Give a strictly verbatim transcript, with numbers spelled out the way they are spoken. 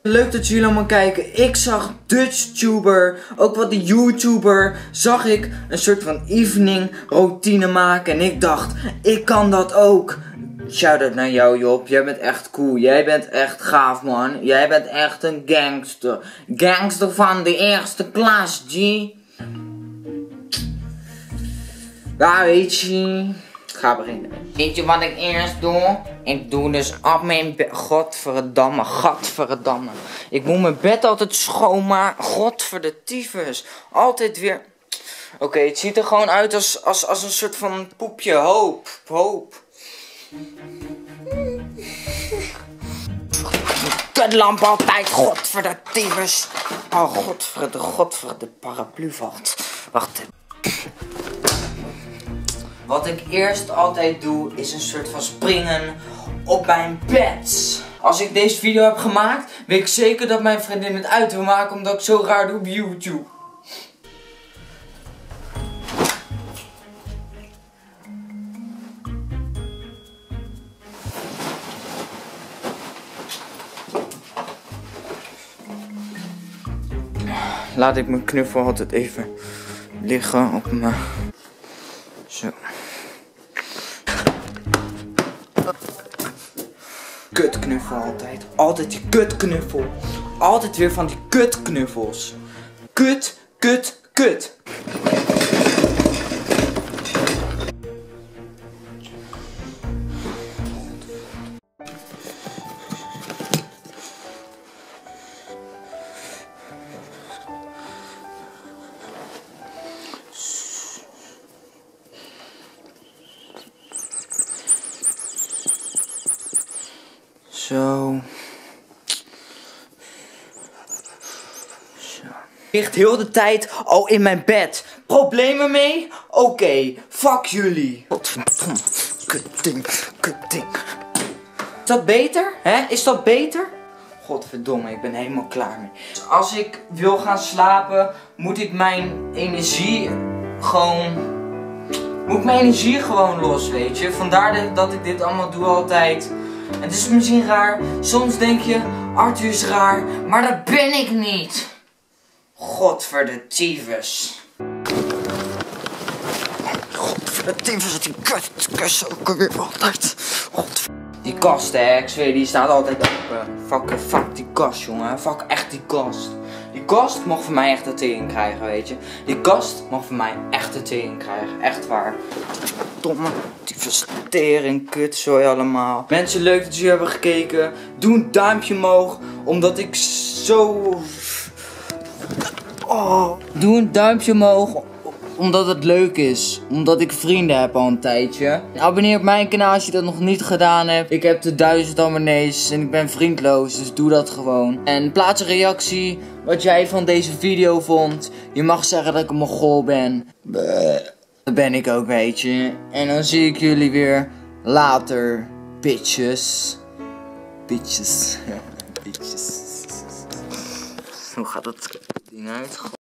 Leuk dat jullie allemaal kijken. Ik zag DutchTuber, ook wat de YouTuber, zag ik een soort van evening routine maken. En ik dacht, ik kan dat ook. Shout-out naar jou, Job. Jij bent echt cool. Jij bent echt gaaf, man. Jij bent echt een gangster. Gangster van de eerste klas, G. Ja, weet je. Ik ga beginnen. Weet je wat ik eerst doe? Ik doe dus op mijn bed. Godverdamme, godverdamme. Ik moet mijn bed altijd schoonmaken. Godverde tyfus. Altijd weer. Oké, okay, het ziet er gewoon uit als, als, als een soort van poepje. Hoop, hoop. Kutlamp altijd, godverde tyfus. Oh, godverde, godverde paraplu valt. Wacht even. Wat ik eerst altijd doe, is een soort van springen op mijn bed. Als ik deze video heb gemaakt, weet ik zeker dat mijn vriendin het uit wil maken, omdat ik zo raar doe op YouTube. Laat ik mijn knuffel altijd even liggen op mijn... Zo. Kutknuffel altijd. Altijd die kutknuffel. Altijd weer van die kutknuffels. Kut, kut, kut. Zo. Zo. Ligt heel de tijd al in mijn bed. Problemen mee? Oké, okay. Fuck jullie. Godverdomme. Kutding, kutding. Is dat beter? Hè? Is dat beter? Godverdomme, ik ben helemaal klaar mee. Dus als ik wil gaan slapen, moet ik mijn energie gewoon... Moet ik mijn energie gewoon los, weet je. Vandaar dat ik dit allemaal doe altijd. Het is misschien raar, soms denk je, Arthur is raar, maar dat ben ik niet. Godverde tyfus. Godverde tyfus, die kut, kus ook weer altijd. Godver... Die kast, hè, ik zweer, die staat altijd open. Fuck, fuck die kast, jongen, fuck echt die kast. Die kast mag voor mij echt de tering krijgen, weet je. Die kast mag voor mij echt de tering krijgen, echt waar. Domme, tyfus, tering, kut, sorry allemaal. Mensen, leuk dat jullie hebben gekeken. Doe een duimpje omhoog, omdat ik zo... Oh. Doe een duimpje omhoog, omdat het leuk is. Omdat ik vrienden heb al een tijdje. Abonneer op mijn kanaal als je dat nog niet gedaan hebt. Ik heb de duizend abonnees en ik ben vriendloos, dus doe dat gewoon. En plaats een reactie wat jij van deze video vond. Je mag zeggen dat ik een mogol ben. Bleh. Dat ben ik ook, weet je. En dan zie ik jullie weer later, bitches. Bitches. Bitches. Hoe gaat dat ding uit?